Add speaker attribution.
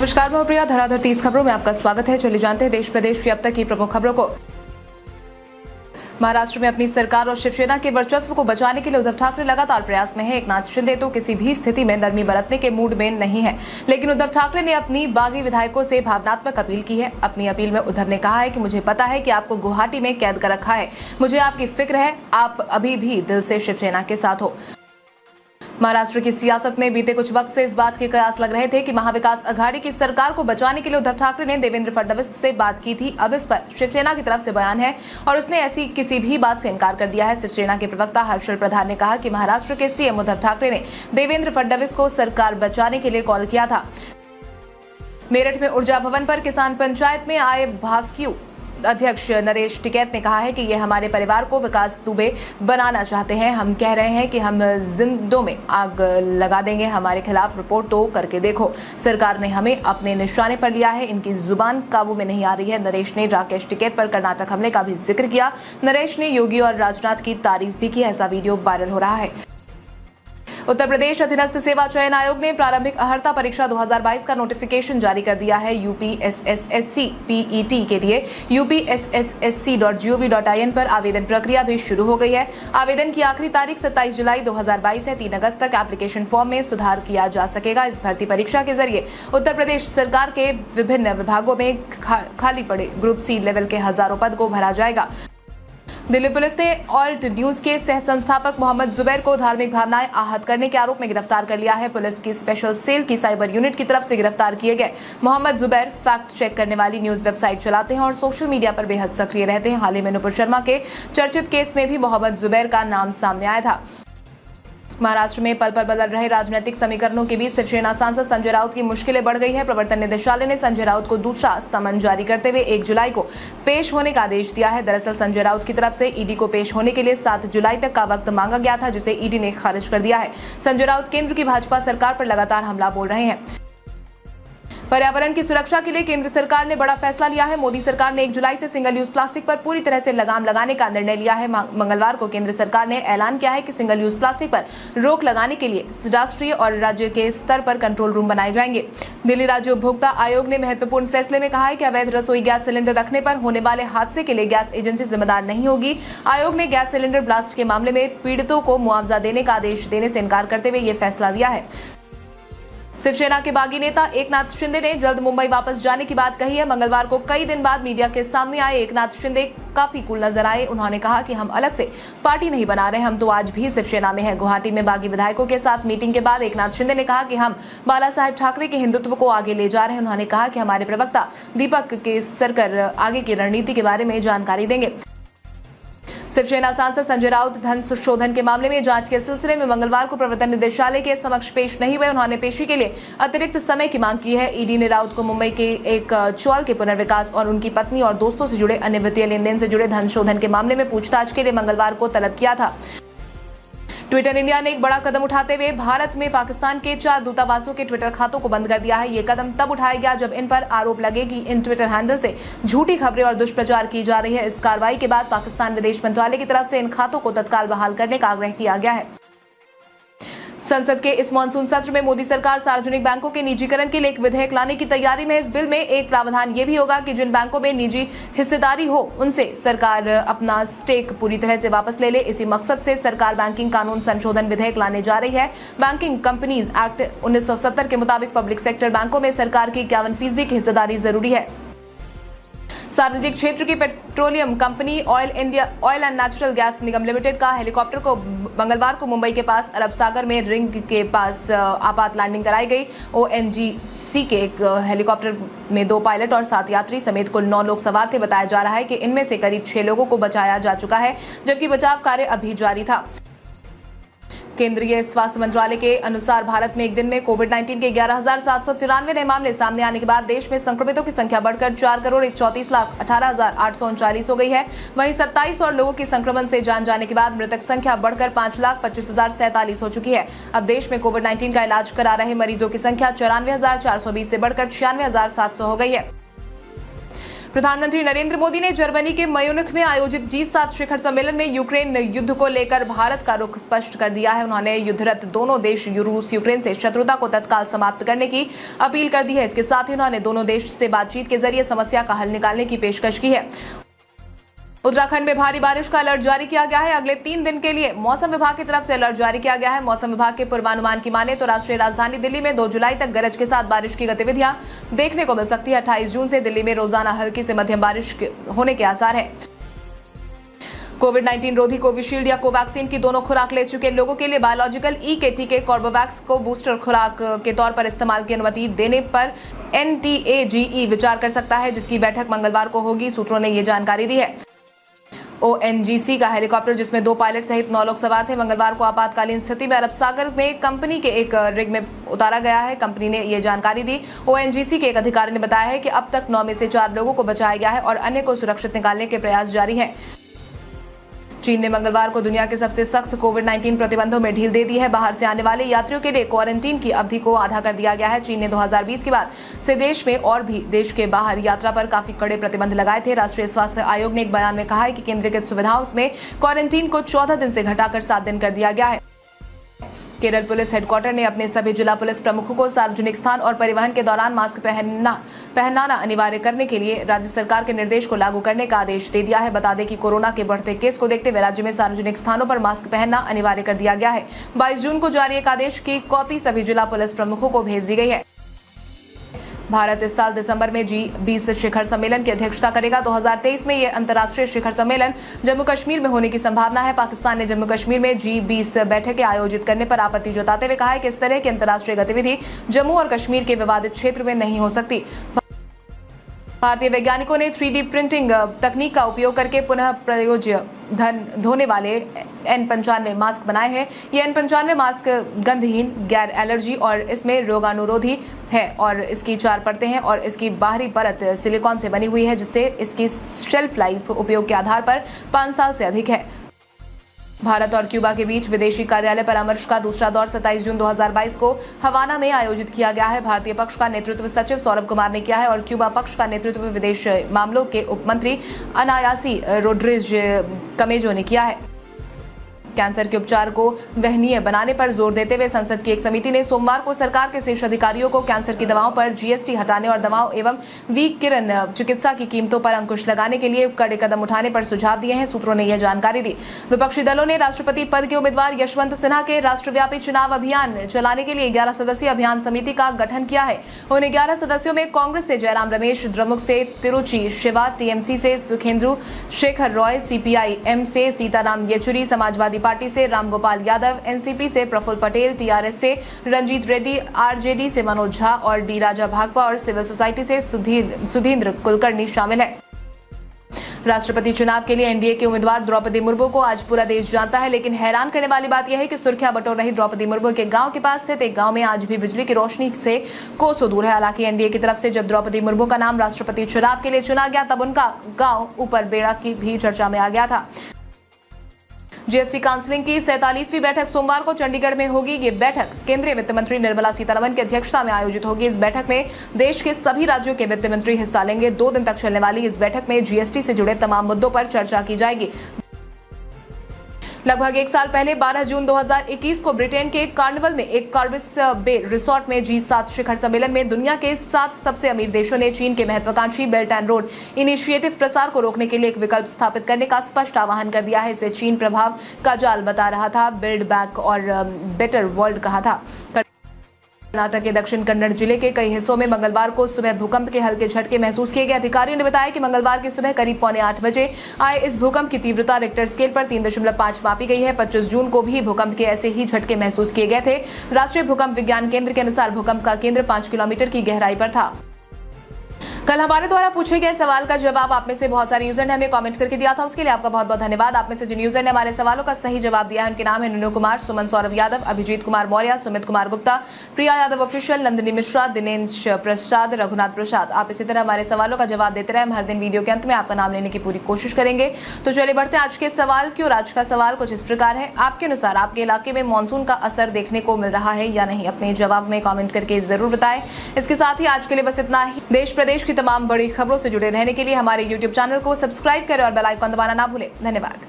Speaker 1: नमस्कार, मैं प्रिया। धराधर 30 खबरों में आपका स्वागत है। चलिए जानते हैं देश प्रदेश की अब तक की प्रमुख खबरों को। महाराष्ट्र में अपनी सरकार और शिवसेना के वर्चस्व को बचाने के लिए उद्धव ठाकरे लगातार प्रयास में है। एकनाथ शिंदे तो किसी भी स्थिति में नरमी बरतने के मूड में नहीं है, लेकिन उद्धव ठाकरे ने अपनी बागी विधायकों से भावनात्मक अपील की है। अपनी अपील में उद्धव ने कहा है कि मुझे पता है कि आपको गुवाहाटी में कैद कर रखा है, मुझे आपकी फिक्र है, आप अभी भी दिल से शिवसेना के साथ हो। महाराष्ट्र की सियासत में बीते कुछ वक्त से इस बात के कयास लग रहे थे कि महाविकास अघाड़ी की सरकार को बचाने के लिए उद्धव ठाकरे ने देवेंद्र फडणवीस से बात की थी। अब इस पर शिवसेना की तरफ से बयान है और उसने ऐसी किसी भी बात से इनकार कर दिया है। शिवसेना के प्रवक्ता हर्षल प्रधान ने कहा कि महाराष्ट्र के सीएम उद्धव ठाकरे ने देवेंद्र फडणवीस को सरकार बचाने के लिए कॉल किया था। मेरठ में ऊर्जा भवन पर किसान पंचायत में आए भाक्यू अध्यक्ष नरेश टिकैत ने कहा है कि ये हमारे परिवार को विकास दुबे बनाना चाहते हैं। हम कह रहे हैं कि हम जिंदों में आग लगा देंगे, हमारे खिलाफ रिपोर्ट तो करके देखो। सरकार ने हमें अपने निशाने पर लिया है, इनकी जुबान काबू में नहीं आ रही है। नरेश ने राकेश टिकैत पर कर्नाटक हमले का भी जिक्र किया। नरेश ने योगी और राजनाथ की तारीफ भी की। ऐसा वीडियो वायरल हो रहा है। उत्तर प्रदेश अधीनस्थ सेवा चयन आयोग ने प्रारंभिक अर्हता परीक्षा 2022 का नोटिफिकेशन जारी कर दिया है। यूपीएसएसएससी पीईटी के लिए upssc.gov.in पर आवेदन प्रक्रिया भी शुरू हो गई है। आवेदन की आखिरी तारीख 27 जुलाई 2022 है। 3 अगस्त तक एप्लीकेशन फॉर्म में सुधार किया जा सकेगा। इस भर्ती परीक्षा के जरिए उत्तर प्रदेश सरकार के विभिन्न विभागों में खाली पड़े ग्रुप सी लेवल के हजारों पद को भरा जाएगा। दिल्ली पुलिस ने ऑल्ट न्यूज के सह संस्थापक मोहम्मद जुबैर को धार्मिक भावनाएं आहत करने के आरोप में गिरफ्तार कर लिया है। पुलिस की स्पेशल सेल की साइबर यूनिट की तरफ से गिरफ्तार किए गए मोहम्मद जुबैर फैक्ट चेक करने वाली न्यूज वेबसाइट चलाते हैं और सोशल मीडिया पर बेहद सक्रिय रहते हैं। हाल ही में नुपुर शर्मा के चर्चित केस में भी मोहम्मद जुबैर का नाम सामने आया था। महाराष्ट्र में पल पल बदल रहे राजनीतिक समीकरणों के बीच शिवसेना सांसद संजय राउत की मुश्किलें बढ़ गई है। प्रवर्तन निदेशालय ने संजय राउत को दूसरा समन जारी करते हुए 1 जुलाई को पेश होने का आदेश दिया है। दरअसल संजय राउत की तरफ से ईडी को पेश होने के लिए 7 जुलाई तक का वक्त मांगा गया था, जिसे ईडी ने खारिज कर दिया है। संजय राउत केंद्र की भाजपा सरकार पर लगातार हमला बोल रहे हैं। पर्यावरण की सुरक्षा के लिए केंद्र सरकार ने बड़ा फैसला लिया है। मोदी सरकार ने 1 जुलाई से सिंगल यूज प्लास्टिक पर पूरी तरह से लगाम लगाने का निर्णय लिया है। मंगलवार को केंद्र सरकार ने ऐलान किया है कि सिंगल यूज प्लास्टिक पर रोक लगाने के लिए राष्ट्रीय और राज्य के स्तर पर कंट्रोल रूम बनाए जाएंगे। दिल्ली राज्य उपभोक्ता आयोग ने महत्वपूर्ण फैसले में कहा है कि अवैध रसोई गैस सिलेंडर रखने पर होने वाले हादसे के लिए गैस एजेंसी जिम्मेदार नहीं होगी। आयोग ने गैस सिलेंडर ब्लास्ट के मामले में पीड़ितों को मुआवजा देने का आदेश देने से इनकार करते हुए यह फैसला लिया है। शिवसेना के बागी नेता एकनाथ शिंदे ने जल्द मुंबई वापस जाने की बात कही है। मंगलवार को कई दिन बाद मीडिया के सामने आए एकनाथ शिंदे काफी कूल नजर आए। उन्होंने कहा कि हम अलग से पार्टी नहीं बना रहे, हम तो आज भी शिवसेना में हैं। गुवाहाटी में बागी विधायकों के साथ मीटिंग के बाद एकनाथ शिंदे ने कहा कि हम बाला साहेब ठाकरे के हिंदुत्व को आगे ले जा रहे हैं। उन्होंने कहा कि हमारे प्रवक्ता दीपक केसरकर आगे की रणनीति के बारे में जानकारी देंगे। शिवसेना सांसद संजय राउत धन शोधन के मामले में जांच के सिलसिले में मंगलवार को प्रवर्तन निदेशालय के समक्ष पेश नहीं हुए। उन्होंने पेशी के लिए अतिरिक्त समय की मांग की है। ईडी ने राउत को मुंबई के एक चौल के पुनर्विकास और उनकी पत्नी और दोस्तों से जुड़े अन्य वित्तीय लेनदेन से जुड़े धन शोधन के मामले में पूछताछ के लिए मंगलवार को तलब किया था। ट्विटर इंडिया ने एक बड़ा कदम उठाते हुए भारत में पाकिस्तान के 4 दूतावासों के ट्विटर खातों को बंद कर दिया है। ये कदम तब उठाया गया जब इन पर आरोप लगे कि इन ट्विटर हैंडल से झूठी खबरें और दुष्प्रचार की जा रही है। इस कार्रवाई के बाद पाकिस्तान विदेश मंत्रालय की तरफ से इन खातों को तत्काल बहाल करने का आग्रह किया गया है। संसद के इस मानसून सत्र में मोदी सरकार सार्वजनिक बैंकों के निजीकरण के लिए एक विधेयक लाने की तैयारी में। इस बिल में एक प्रावधान ये भी होगा कि जिन बैंकों में निजी हिस्सेदारी हो उनसे सरकार अपना स्टेक पूरी तरह से वापस ले ले। इसी मकसद से सरकार बैंकिंग कानून संशोधन विधेयक लाने जा रही है। बैंकिंग कंपनीज एक्ट 1970 के मुताबिक पब्लिक सेक्टर बैंकों में सरकार की 51% की हिस्सेदारी जरूरी है। सार्वजनिक क्षेत्र की petroleum company oil and natural gas निगम लिमिटेड का हेलीकॉप्टर को मंगलवार को मुंबई के पास अरब सागर में रिंग के पास आपात लैंडिंग कराई गई। ओएनजीसी के एक हेलीकॉप्टर में 2 पायलट और 7 यात्री समेत कुल 9 लोग सवार थे। बताया जा रहा है कि इनमें से करीब 6 लोगों को बचाया जा चुका है, जबकि बचाव कार्य अभी जारी था। केंद्रीय स्वास्थ्य मंत्रालय के अनुसार भारत में एक दिन में कोविड-19 के 11,793 नए मामले सामने आने के बाद देश में संक्रमितों की संख्या बढ़कर 4,34,18,839 हो गई है। वहीं 27 और लोगों की संक्रमण से जान जाने के बाद मृतक संख्या बढ़कर 5,25,047 हो चुकी है। अब देश में कोविड-19 का इलाज करा रहे मरीजों की संख्या 94,420 से बढ़कर 96,700 हो गई है। प्रधानमंत्री नरेंद्र मोदी ने जर्मनी के म्यूनिख में आयोजित G7 शिखर सम्मेलन में यूक्रेन युद्ध को लेकर भारत का रुख स्पष्ट कर दिया है। उन्होंने युद्धरत दोनों देश रूस यूक्रेन से शत्रुता को तत्काल समाप्त करने की अपील कर दी है। इसके साथ ही उन्होंने दोनों देश से बातचीत के जरिए समस्या का हल निकालने की पेशकश की है। उत्तराखंड में भारी बारिश का अलर्ट जारी किया गया है। अगले 3 दिन के लिए मौसम विभाग की तरफ से अलर्ट जारी किया गया है। मौसम विभाग के पूर्वानुमान की माने तो राष्ट्रीय राजधानी दिल्ली में 2 जुलाई तक गरज के साथ बारिश की गतिविधियां देखने को मिल सकती है। 28 जून से दिल्ली में रोजाना हल्की से मध्यम बारिश होने के आसार है। कोविड-19 रोधी कोविशील्ड या कोवैक्सीन की दोनों खुराक ले चुके लोगों के लिए बायोलॉजिकल ई के टीके कॉर्बेवैक्स को बूस्टर खुराक के तौर पर इस्तेमाल की अनुमति देने पर NTAGE विचार कर सकता है, जिसकी बैठक मंगलवार को होगी। सूत्रों ने ये जानकारी दी है। ONGC का हेलीकॉप्टर जिसमें 2 पायलट सहित 9 लोग सवार थे, मंगलवार को आपातकालीन स्थिति में अरब सागर में कंपनी के एक रिग में उतारा गया है। कंपनी ने यह जानकारी दी। ONGC के एक अधिकारी ने बताया है कि अब तक 9 में से 4 लोगों को बचाया गया है और अन्य को सुरक्षित निकालने के प्रयास जारी हैं। चीन ने मंगलवार को दुनिया के सबसे सख्त कोविड-19 प्रतिबंधों में ढील दे दी है। बाहर से आने वाले यात्रियों के लिए क्वारंटीन की अवधि को आधा कर दिया गया है। चीन ने 2020 के बाद से देश में और भी देश के बाहर यात्रा पर काफी कड़े प्रतिबंध लगाए थे। राष्ट्रीय स्वास्थ्य आयोग ने एक बयान में कहा है कि केंद्रीकृत सुविधाओं में क्वारंटीन को 14 दिन से घटाकर 7 दिन कर दिया गया है। केरल पुलिस हेडक्वार्टर ने अपने सभी जिला पुलिस प्रमुखों को सार्वजनिक स्थान और परिवहन के दौरान मास्क पहनाना अनिवार्य करने के लिए राज्य सरकार के निर्देश को लागू करने का आदेश दे दिया है। बता दें कि कोरोना के बढ़ते केस को देखते हुए राज्य में सार्वजनिक स्थानों पर मास्क पहनना अनिवार्य कर दिया गया है। 22 जून को जारी एक आदेश की कॉपी सभी जिला पुलिस प्रमुखों को भेज दी गई है। भारत इस साल दिसंबर में G20 शिखर सम्मेलन की अध्यक्षता करेगा। 2023 में यह अंतर्राष्ट्रीय शिखर सम्मेलन जम्मू कश्मीर में होने की संभावना है। पाकिस्तान ने जम्मू कश्मीर में G20 बैठकें आयोजित करने पर आपत्ति जताते हुए कहा है कि इस तरह की अंतर्राष्ट्रीय गतिविधि जम्मू और कश्मीर के विवादित क्षेत्र में नहीं हो सकती। भारतीय वैज्ञानिकों ने 3D प्रिंटिंग तकनीक का उपयोग करके पुनः प्रयोज्य धोने वाले N95 मास्क बनाए हैं। ये N95 मास्क गंधहीन, गैर एलर्जी और इसमें रोगानुरोधी है और इसकी 4 परतें हैं और इसकी बाहरी परत सिलिकॉन से बनी हुई है, जिससे इसकी शेल्फ लाइफ उपयोग के आधार पर 5 साल से अधिक है। भारत और क्यूबा के बीच विदेशी कार्यालय परामर्श का दूसरा दौर 27 जून 2022 को हवाना में आयोजित किया गया है। भारतीय पक्ष का नेतृत्व सचिव सौरभ कुमार ने किया है और क्यूबा पक्ष का नेतृत्व विदेश मामलों के उप मंत्री अनायासी रोड्रिग्ज कमेजो ने किया है। कैंसर के उपचार को वहनीय बनाने पर जोर देते हुए संसद की एक समिति ने सोमवार को सरकार के शीर्ष अधिकारियों को कैंसर की दवाओं पर GST हटाने और दवाओं एवं विकिरण चिकित्सा की कीमतों पर अंकुश लगाने के लिए कड़े कदम उठाने पर सुझाव दिए हैं। सूत्रों ने यह जानकारी दी। विपक्षी दलों ने राष्ट्रपति पद के उम्मीदवार यशवंत सिन्हा के राष्ट्रव्यापी चुनाव अभियान चलाने के लिए 11 सदस्यीय अभियान समिति का गठन किया है। उन 11 सदस्यों में कांग्रेस से जयराम रमेश, द्रमुक से तिरुचि शिवा, TMC से सुखेंदु शेखर रॉय, CPI-M से सीताराम येचुरी, समाजवादी पार्टी से रामगोपाल यादव, NCP से प्रफुल्ल पटेल, TRS से रंजीत रेड्डी, RJD से मनोज झा और D राजा भागपा और सिविल सोसाइटी से सुधींद्र कुलकर्णी शामिल है। राष्ट्रपति चुनाव के लिए NDA के उम्मीदवार द्रौपदी मुर्मू को आज पूरा देश जानता है, लेकिन हैरान करने वाली बात यह है कि सुर्खियां बटोर रही द्रौपदी मुर्मू के गांव के पास स्थित एक गांव में आज भी बिजली की रोशनी से कोसों दूर है। हालांकि NDA की तरफ से जब द्रौपदी मुर्मू का नाम राष्ट्रपति चुनाव के लिए चुना गया तब उनका गाँव ऊपर बेड़ा की भी चर्चा में आ गया था। GST काउंसिलिंग की 47वीं बैठक सोमवार को चंडीगढ़ में होगी। ये बैठक केंद्रीय वित्त मंत्री निर्मला सीतारमण की अध्यक्षता में आयोजित होगी। इस बैठक में देश के सभी राज्यों के वित्त मंत्री हिस्सा लेंगे। 2 दिन तक चलने वाली इस बैठक में GST से जुड़े तमाम मुद्दों पर चर्चा की जाएगी। लगभग 1 साल पहले 12 जून 2021 को ब्रिटेन के कार्निवल में एक कार्बिस बे रिसोर्ट में G7 शिखर सम्मेलन में दुनिया के 7 सबसे अमीर देशों ने चीन के महत्वाकांक्षी बेल्ट एंड रोड इनिशिएटिव प्रसार को रोकने के लिए एक विकल्प स्थापित करने का स्पष्ट आह्वान कर दिया है। इसे चीन प्रभाव का जाल बता रहा था, बिल्ड बैक और बेटर वर्ल्ड कहा था। कर्नाटक के दक्षिण कन्नड़ जिले के कई हिस्सों में मंगलवार को सुबह भूकंप के हल्के झटके महसूस किए गए। अधिकारियों ने बताया कि मंगलवार की सुबह करीब 7:45 बजे आए इस भूकंप की तीव्रता रिक्टर स्केल पर 3.5 मापी गई है। 25 जून को भी भूकंप के ऐसे ही झटके महसूस किए गए थे। राष्ट्रीय भूकंप विज्ञान केंद्र के अनुसार भूकंप का केंद्र 5 किलोमीटर की गहराई पर था। कल हमारे द्वारा पूछे गए सवाल का जवाब आप में से बहुत सारे यूजर ने हमें कमेंट करके दिया था, उसके लिए आपका बहुत बहुत धन्यवाद। आप में से जिन यूजर ने हमारे सवालों का सही जवाब दिया है उनके नाम है नुनू कुमार, सुमन सौरभ यादव, अभिजीत कुमार मौर्य, सुमित कुमार गुप्ता, प्रिया यादव ऑफिशियल, नंदिनी मिश्रा, दिनेश प्रसाद, रघुनाथ प्रसाद। आप इसी तरह हमारे सवालों का जवाब देते रहे। हम हर दिन वीडियो के अंत में आपका नाम लेने की पूरी कोशिश करेंगे। तो चलिए बढ़ते हैं आज के सवाल की ओर। आज का सवाल कुछ इस प्रकार है, आपके अनुसार आपके इलाके में मानसून का असर देखने को मिल रहा है या नहीं? अपने जवाब में कॉमेंट करके जरूर बताएं। इसके साथ ही आज के लिए बस इतना ही। देश प्रदेश की की तमाम बड़ी खबरों से जुड़े रहने के लिए हमारे YouTube चैनल को सब्सक्राइब करें और बेल आइकन दबाना ना भूलें। धन्यवाद।